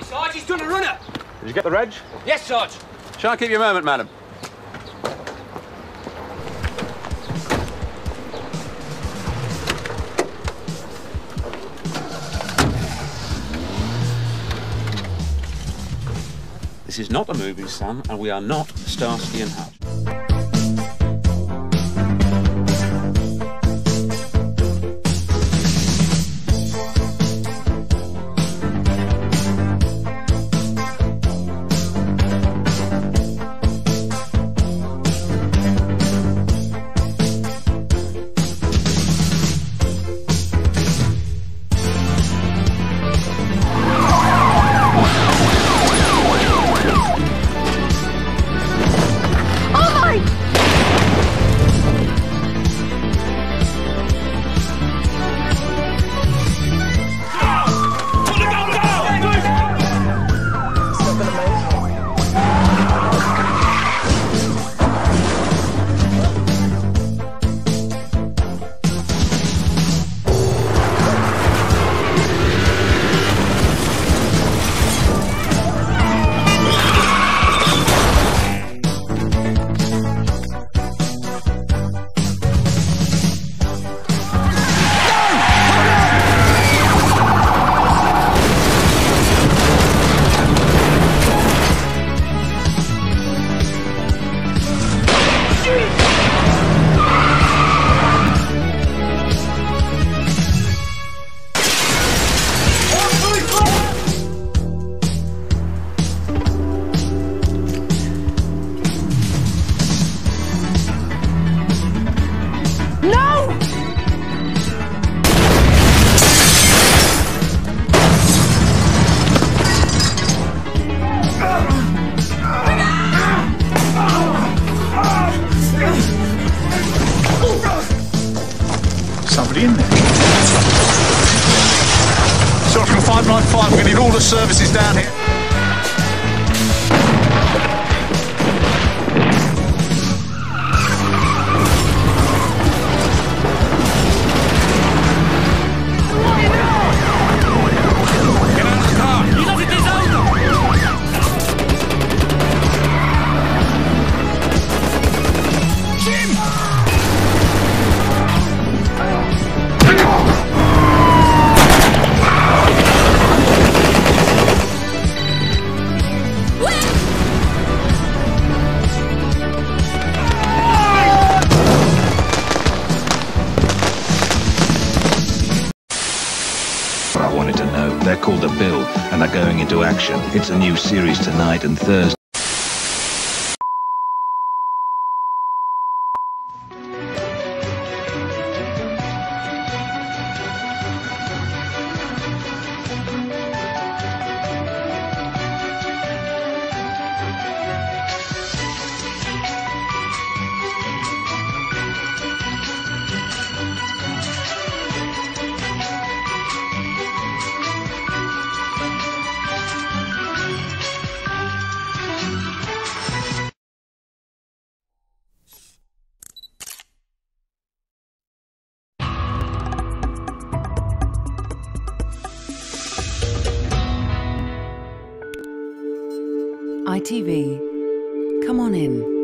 Sarge, he's done a runner. Did you get the reg? Yes, Sarge. Shan't keep you a moment, madam. This is not a movie, son, and we are not Starsky and Hutch. Somebody in there. Sergeant 595, we're going to need all the services down here. I wanted to know. They're called The Bill, and they're going into action. It's a new series tonight and Thursday. ITV, come on in.